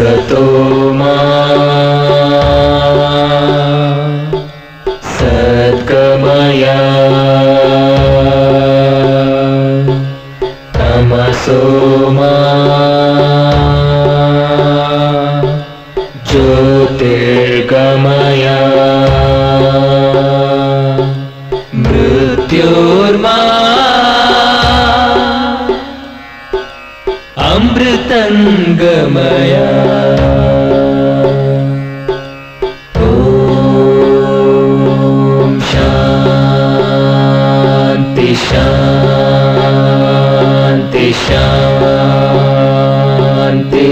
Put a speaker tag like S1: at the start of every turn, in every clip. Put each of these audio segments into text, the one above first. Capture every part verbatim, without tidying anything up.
S1: असतो मा सद्गमय तमसो मा ज्योतिर्गमय मृत्योर्मा अमृतंगमय ओम शांति शांति शांति।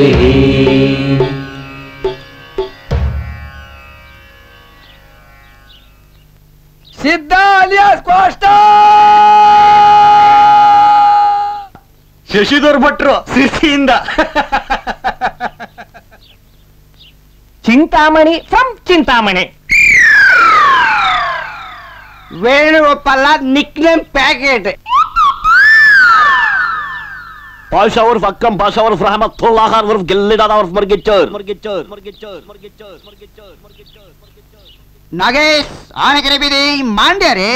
S2: सिद्ध अलियास कोस्टा
S3: ಶಶಿಧರ್ ಭಟ್ರು ಸಿರ್ಸಿಯಿಂದ
S4: Chintamani from Chintamani.
S2: Venugopala nick name packet.
S3: Pasha ಉರ್ಫ್ ಅಕ್ಕಂ ಪಾಷಾ ಉರ್ಫ್ ರಹಮತುಲ್ಲಾಹ ಉರ್ಫ್ ಗಿಲ್ಲಿದಾದ ಉರ್ಫ್ ಮರ್ಗಿಚ್ಚರ್ ಮರ್ಗಿಚ್ಚರ್ ಮರ್ಗಿಚ್ಚರ್ ಮರ್ಗಿಚ್ಚರ್ ಮರ್ಗಿಚ್ಚರ್ ಮರ್ಗಿಚ್ಚರ್
S2: ನಾಗೇಶ್ ಆನೆಕೆರೆ ಬೀದಿ ಮಂಡ್ಯ ರೇ.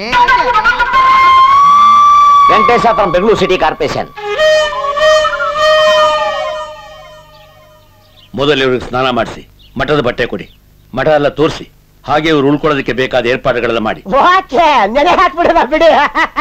S5: Venkatesha from Bengaluru city corporation.
S3: ಮೊದಲು ಇವ್ರಿಗೆ ಸ್ನಾನ ಮಾಡಿಸಿ ಮಠದ ಬಟ್ಟೆ ಕೊಡಿ, ಮಠ ಎಲ್ಲ ತೋರಿಸಿ, ಹಾಗೆ ಇವ್ರು ಉಳ್ಕೊಳ್ಳೋದಕ್ಕೆ ಬೇಕಾದ ಏರ್ಪಾಡುಗಳೆಲ್ಲ ಮಾಡಿ.
S4: ನೆನೆ ಹಾಕ್ಬಿಡದ ಬಿಡಿ.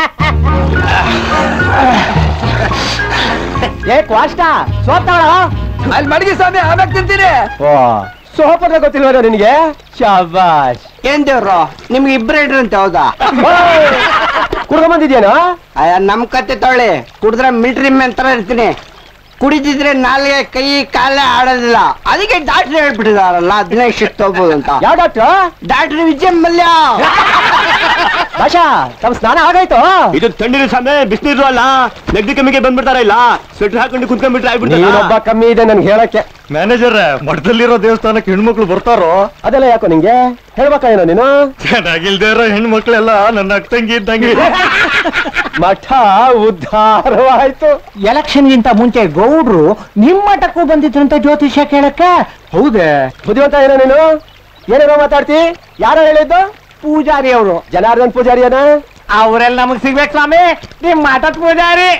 S4: ಏ ಕ್ವಾಷ್ಟ ಸೋತಾಳ
S2: ಅಲ್ಲಿ ಮಡಗಿ ಸ್ವಾಮಿ ಆಮ್ಯಾಗ ತಿಂತೀನಿ.
S4: ಸೋಪದ ಗೊತ್ತಿಲ್ವ ನಿನಗೆ? ಶಾಬಾಷ್.
S2: ಏನ್ ದೇವ್ರು ನಿಮ್ಗೆ ಇಬ್ಬರೇ ಇಡ್ರಂತೆ ಹೌದಾ?
S4: ಕುಡ್ಕೊಂಡ್ ಬಂದಿದ್ಯೇನೋ?
S2: ಅಯ್ಯ ನಮ್ ಕತ್ತೆ ತೊಳೆ ಕುಡಿದ್ರೆ ಮಿಲಿಟರಿ ಮ್ಯಾನ್ ತರ ಇರ್ತೀನಿ, ಕುಡಿದಿದ್ರೆ ನಾಲ್ಗೆ ಕೈ ಕಾಲೇ ಆಡೋದಿಲ್ಲ. ಅದಕ್ಕೆ ಡಾಕ್ಟರ್ ಹೇಳ್ಬಿಟ್ಟಿದಾರಲ್ಲ ಹದಿನೈದು ಶಿಫ್ಟ್ ಹೋಗ್ಬೋದು ಅಂತ.
S4: ಯಾವ ಡಾಕ್ಟರ್?
S2: ಡಾಕ್ಟರ್ ವಿಜಯ್ ಮಲ್ಯ.
S4: ಭಾಷಾ ತಮ್ಮ ಸ್ನಾನ ಆಗಾಯ್ತು?
S3: ಇದು ತಣ್ಣೀರು ಸಾಮೆ ಬಿಸಿನೀರು ಅಲ್ಲ, ನೆಗಡಿ ಕಮ್ಮಿಗೆ ಬಂದ್ಬಿಡ್ತಾರ ಇಲ್ಲ, ಸ್ವೆಟರ್ ಹಾಕೊಂಡು ಕುತ್ಕೊಂಡ್ಬಿಟ್ರೆ
S4: ನೀನೊಬ್ಬ ಕಮ್ಮಿ ಇದೆ ನನ್ಗೆ ಹೇಳಕ್ಕೆ.
S3: ಮ್ಯಾನೇಜರ್ ಮಠದಲ್ಲಿರೋ ದೇವಸ್ಥಾನಕ್ಕೆ ಹೆಣ್ಮಕ್ಳು ಬರ್ತಾರೋ?
S4: ಅದೆಲ್ಲ ಯಾಕೋ ನಿಂಗೆ ಹೇಳ್ಬೇಕಾಯೇನೋ ನೀನು?
S3: ಚೆನ್ನಾಗಿಲ್ದೇ ಇರೋ ಹೆಣ್ಮಕ್ಳೆಲ್ಲ ನನ್ನ ಅಕ್ಕಂಗಿ ಇದ್ದಂಗೆ.
S4: ಮಠ ಉದ್ಧಾರವಾಯ್ತು.
S6: ಎಲೆಕ್ಷನ್ ಗಿಂತ ಮುಂಚೆ ಗೌಡ್ರು ನಿಮ್ಮ ಮಠಕ್ಕೂ ಬಂದಿದ್ರಂತ ಜ್ಯೋತಿಷ್ಯ ಕೇಳಕ್ಕೆ.
S4: ಹೌದೇ? ಬುದ್ಧಿವಂತ ಏನೋ ನೀನು, ಏನೇನೋ ಮಾತಾಡ್ತಿ? ಯಾರೋ ಹೇಳಿದ್ದು?
S6: ಪೂಜಾರಿ ಅವರು.
S4: ಜನಾರ್ದನ್ ಪೂಜಾರಿಯನ?
S6: ಅವರೆಲ್ಲ ನಮಗ್ ಸಿಗ್ಬೇಕು ಸ್ವಾಮಿ, ನಿಮ್ ಮಠದ ಪೂಜಾರಿ.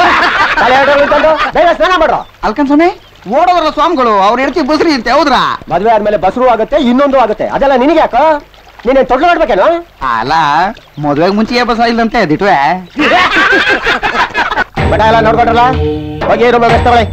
S4: ಬೇಗ ಸ್ನಾನ ಮಾಡ್ರು.
S2: ಅಲ್ಕನ್ ಸ್ವಾಮಿ ಓಡೋದ್ರ ಸ್ವಾಮಿಗಳು ಅವ್ರ ಹೆಂಡತಿ ಬಸ್ರಿ ಅಂತ ಹೌದ್ರಾ?
S4: ಮದ್ವೆ ಆದ್ಮೇಲೆ ಬಸರು ಆಗುತ್ತೆ, ಇನ್ನೊಂದು ಆಗುತ್ತೆ, ಅದೆಲ್ಲ ನಿನಗೆ ಯಾಕೋ? ನೀನೇನ್ ತೊಟ್ಲು ಮಾಡ್ಬೇಕೇನೋ?
S2: ಅಲ್ಲ ಮದ್ವೆಗ್ ಮುಂಚೆ ಬಸ ಇಲ್ಲಂತೆ ದಿಟ್ವೆ.
S4: ಬಟ ಎಲ್ಲ ನೋಡ್ಕೊಂಡ್ರಲ್ಲ, ಹೋಗಿ ರೂಮ್ ತಗೊಳ್ಳಿ.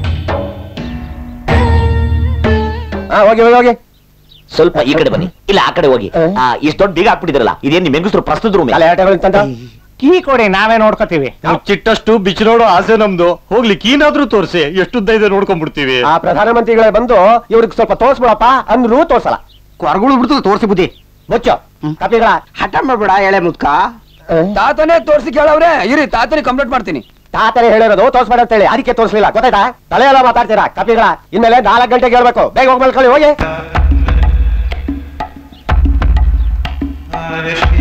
S4: ಹಾ ಹೋಗಿ ಹೋಗಿ ಹೋಗಿ.
S5: ಸ್ವಲ್ಪ ಈ ಕಡೆ ಬನ್ನಿ, ಇಲ್ಲ ಆ ಕಡೆ ಹೋಗಿ. ಇಷ್ಟು ದೊಡ್ಡ ಬೀಗ ಹಾಕ್ಬಿಟ್ಟಿದ್ರಲ್ಲ, ಇದೇನ್ ನಿಮ್ ಹೆಂಗಸರು ಪ್ರಸ್ತುತ ರೂಮ್?
S6: ಕೀ ಕೊಡಿ, ನಾವೇ ನೋಡ್ಕೋತೀವಿ.
S3: ಚಿಟ್ಟಷ್ಟು ಬಿಚ್ಚಿ ನೋಡೋ ಆಸೆ ನಮ್ದು. ಹೋಗ್ಲಿ ಕೀನಾದ್ರೂ ತೋರಿಸಿ, ಎಷ್ಟುದ್ದ ಇದೆ ನೋಡ್ಕೊಂಡ್ಬಿಡ್ತೀವಿ.
S4: ಆ ಪ್ರಧಾನಮಂತ್ರಿಗಳೇ ಬಂದು ಇವ್ರಿಗೆ ಸ್ವಲ್ಪ ತೋರ್ಸ್ಬಿಡಪ್ಪ ಅಂದ್ರೂ ತೋರ್ಸಲ್ಲ.
S2: ಕೊರಗಳು ಬಿಡ್ತು ತೋರಿಸಿ ಬುದ್ಧಿ
S4: ಮುಚ್ಚು ಕಪಿಗಳ.
S2: ಹಠ ಮಾಡ್ಬೇಡ ಎಳೆ ಮುದ್ಕ. ತಾತನೇ ತೋರಿಸಿ ಕೇಳವ್ರೆ ಇರಿ, ತಾತನೇ ಕಂಪ್ಲೇಂಟ್ ಮಾಡ್ತೀನಿ.
S4: ತಾತನೇ ಹೇಳಿರೋದು ತೋರ್ಸ್ಬೇಡ ಅಂತ ಹೇಳಿ, ಅದಕ್ಕೆ ತೋರಿಸ್ಲಿಲ್ಲ. ಗೊತ್ತಾಯ್ತಾ? ತಲೆ ಎಲ್ಲ ಮಾತಾಡ್ತೀರಾ ಕಪಿಗಳ. ಇನ್ಮೇಲೆ ನಾಲ್ಕು ಗಂಟೆಗೆ ಹೇಳ್ಬೇಕು. ಬೇಗ ಹೋಗಿ ಮಲ್ಕೊಳ್ಳಿ ಹೋಗಿ.